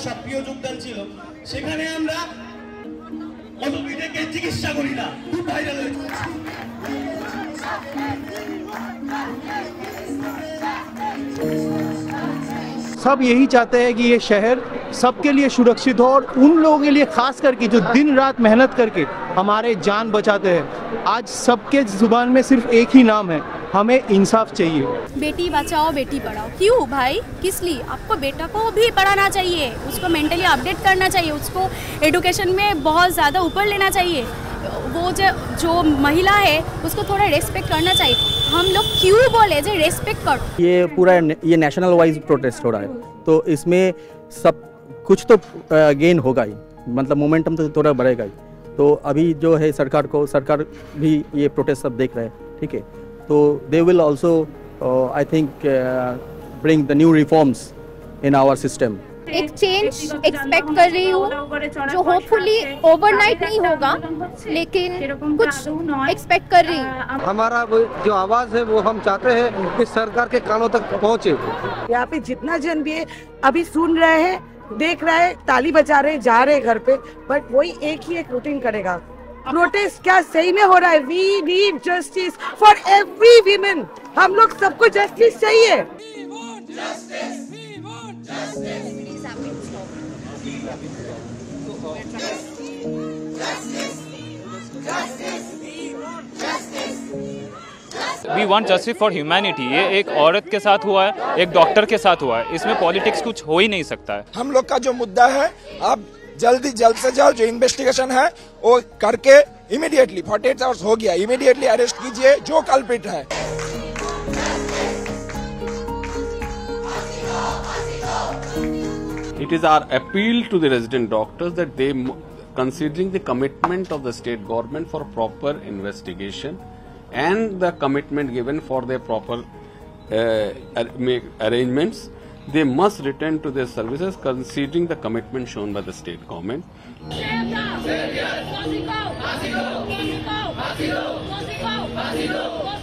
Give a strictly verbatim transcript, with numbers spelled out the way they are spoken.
সক্রিয় যোগদান ছিল, সেখানে আমরা অটোপিটাকে চিকিৎসা করি না, খুব ভাইরাল হয়েছে। सब यही चाहते हैं कि ये शहर सबके लिए सुरक्षित हो और उन लोगों के लिए खास करके जो दिन रात मेहनत करके हमारे जान बचाते हैं। आज सबके जुबान में सिर्फ एक ही नाम है, हमें इंसाफ चाहिए। बेटी बचाओ बेटी पढ़ाओ, क्यों भाई, किस लिए? आपको बेटा को भी पढ़ाना चाहिए, उसको मेंटली अपडेट करना चाहिए, उसको एडुकेशन में बहुत ज़्यादा ऊपर लेना चाहिए। वो जो जो महिला है उसको थोड़ा रेस्पेक्ट करना चाहिए। हम लोग क्यों बोले जो रेस्पेक्ट कर। ये पूरा ये नेशनल वाइज प्रोटेस्ट हो रहा है, तो इसमें सब कुछ तो गेन होगा ही, मतलब मोमेंटम तो थोड़ा बढ़ेगा ही। तो अभी जो है सरकार को सरकार भी ये प्रोटेस्ट सब देख रहे हैं, ठीक है, तो they will also I think bring the new reforms in our system. एक चेंज एक्सपेक्ट कर रही हूँ जो होपफुली ओवरनाइट नहीं होगा, लेकिन कुछ एक्सपेक्ट कर रही हूँ। हमारा जो आवाज़ है वो हम चाहते हैं कि सरकार के कानों तक पहुँचे। यहाँ पे जितना जन भी है अभी सुन रहे हैं, देख रहे हैं, ताली बजा रहे हैं, जा रहे हैं घर पे, बट वही एक ही एक रूटीन करेगा। प्रोटेस्ट क्या सही में हो रहा है? We need justice for every women. हम लोग सबको जस्टिस चाहिए। We want justice for humanity. ये एक औरत के साथ हुआ है, एक डॉक्टर के साथ हुआ है, इसमें पॉलिटिक्स कुछ हो ही नहीं सकता है। हम लोग का जो मुद्दा है, आप जल्दी जल्द से जल्द जो इन्वेस्टिगेशन है वो करके इमीडिएटली अड़तालीस आवर्स हो गया, इमीडिएटली अरेस्ट कीजिए जो कल्प्रिट है। It is our appeal to the resident doctors that they, considering the commitment of the state government for proper investigation and the commitment given for their proper uh, arrangements, they must return to their services considering the commitment shown by the state government.